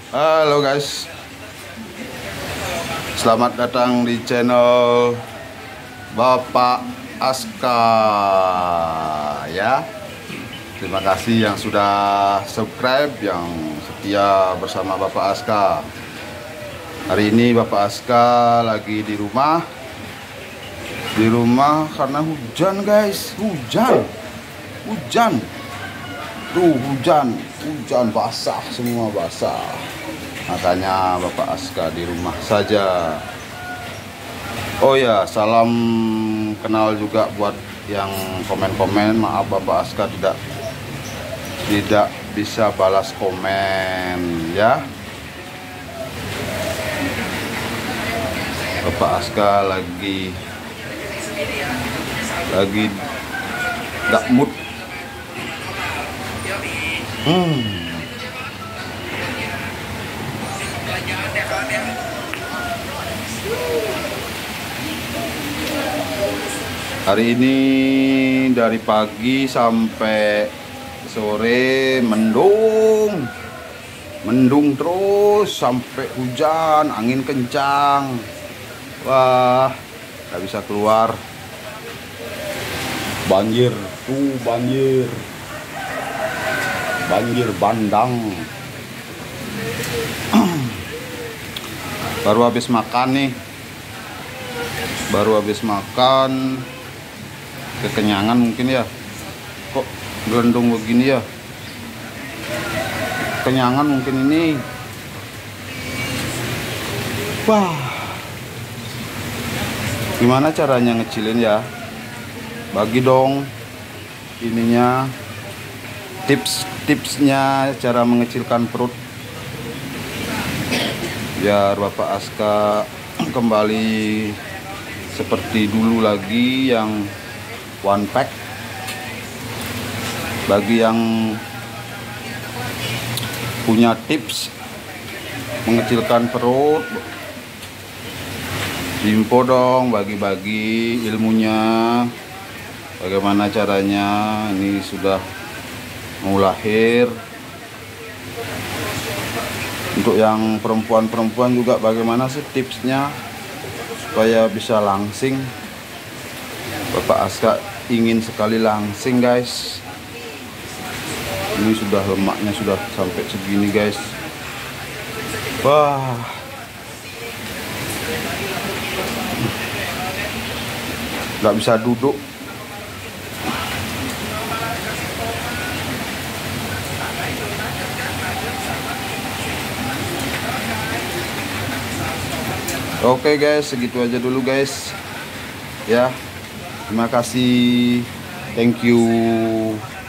Halo guys, selamat datang di channel Bapak Aska ya. Terima kasih yang sudah subscribe, yang setia bersama Bapak Aska. Hari ini Bapak Aska lagi di rumah karena hujan guys, hujan tuh, hujan basah, semua basah. Makanya Bapak Aska di rumah saja. Oh ya, salam kenal juga buat yang komen-komen. Maaf Bapak Aska tidak bisa balas komen ya. Bapak Aska lagi gak mood. Hari ini dari pagi sampai sore mendung terus sampai hujan, angin kencang. Wah, nggak bisa keluar. Banjir bandang. Baru habis makan, kekenyangan mungkin ya. Kok gelendung begini ya? Kenyangan mungkin ini. Wah, gimana caranya ngecilin ya? Bagi dong ininya, tipsnya cara mengecilkan perut biar Bapak Aska kembali seperti dulu lagi, yang one pack. Bagi yang punya tips mengecilkan perut, info dong, bagi-bagi ilmunya, bagaimana caranya. Ini sudah mau lahir. Untuk yang perempuan juga bagaimana sih tipsnya supaya bisa langsing? Bapak Aska ingin sekali langsing guys. Ini sudah lemaknya sudah sampai segini guys. Wah, nggak bisa duduk. Oke guys, segitu aja dulu guys ya. Terima kasih, thank you.